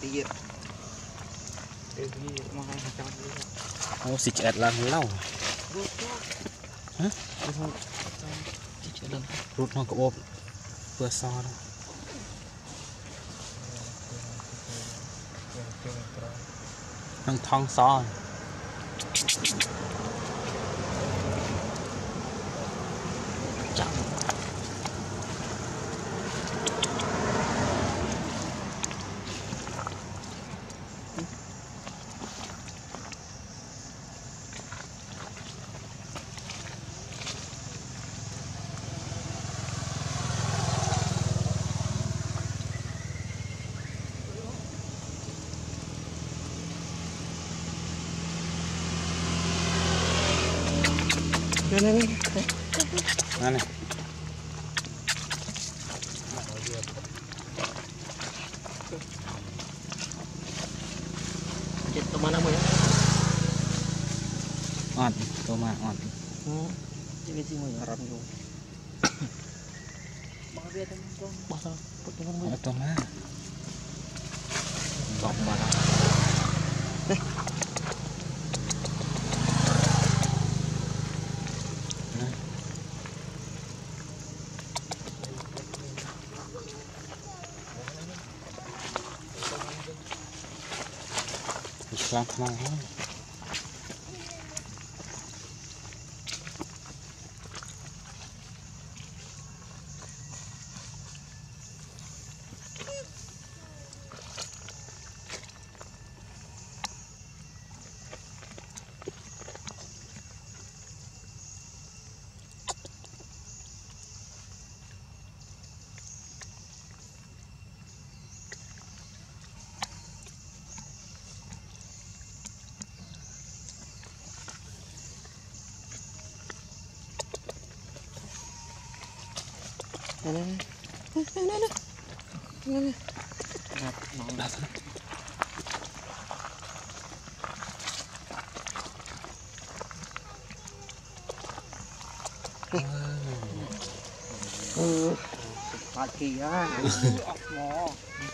tiệt ô xịt ẹt là lâu hả rút nó có ốp vừa so đâu thằng thong so này chết tôm ăn không ọt tôm mà ọt cái gì mà rắn rồi bao nhiêu tôm bao sao tôm má bọc mà đây làm thằng này Phạt kỳ á, mò.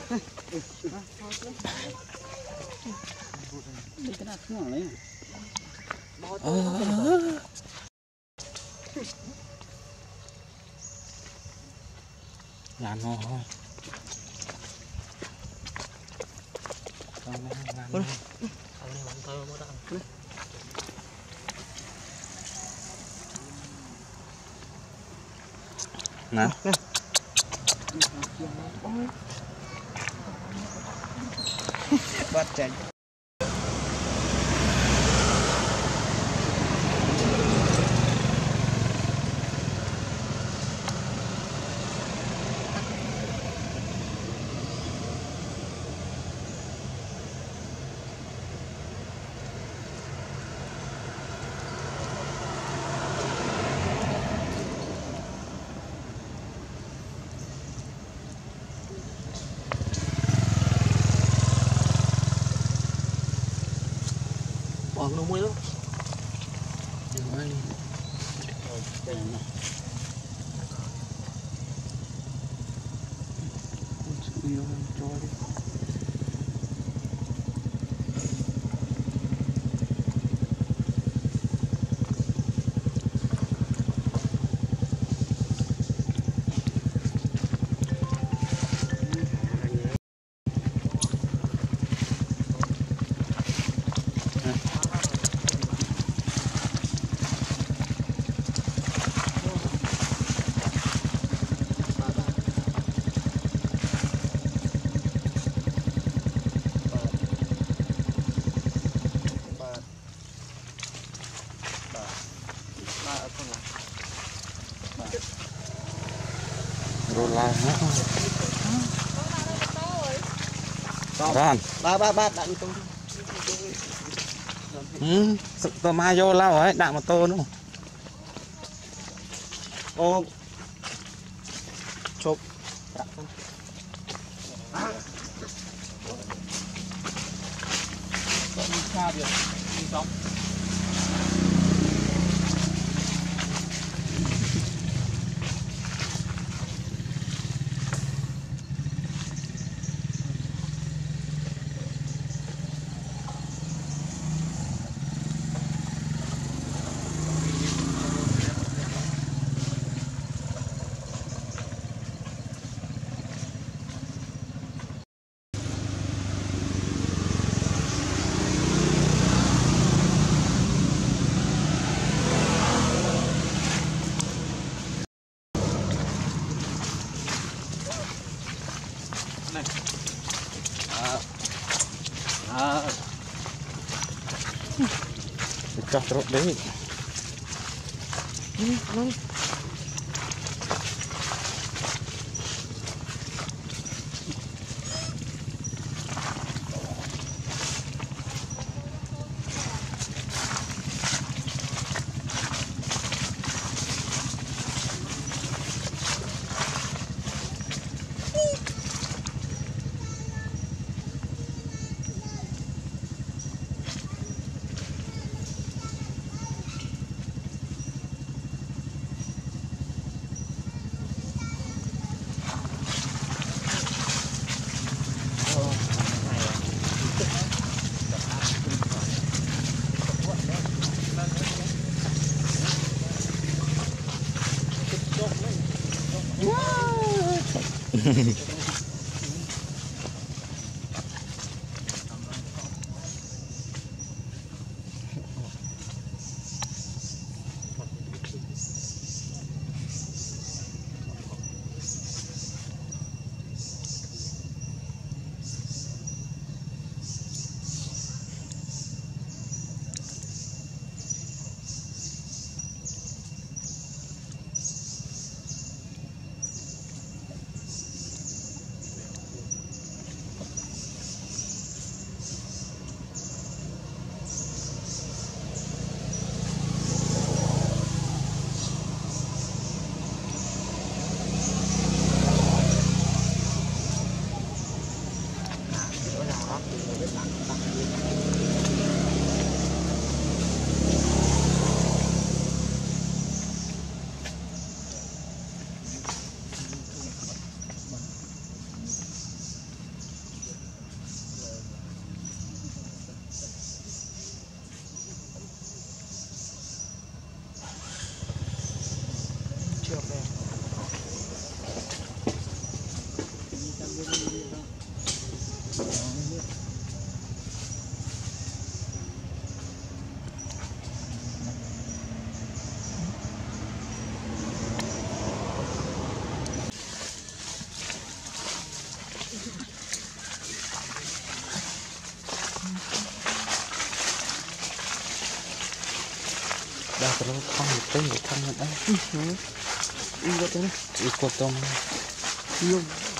Đi cái nào xuống này. làm ngon thôi. Nè. Bắt chạy. Còn đâu mới đó. Đừng quay đi. Đây nè. Đi đâu cho đi. Rồi là nó Ba đạn con. tôm mai vô lao ấy đạn một tô nữa. Ô chụp xa việc đi xong này cho trộn đấy đã terlalu không được tới được thằng này đấy. Ini buat ini. Ikut dong. Belum.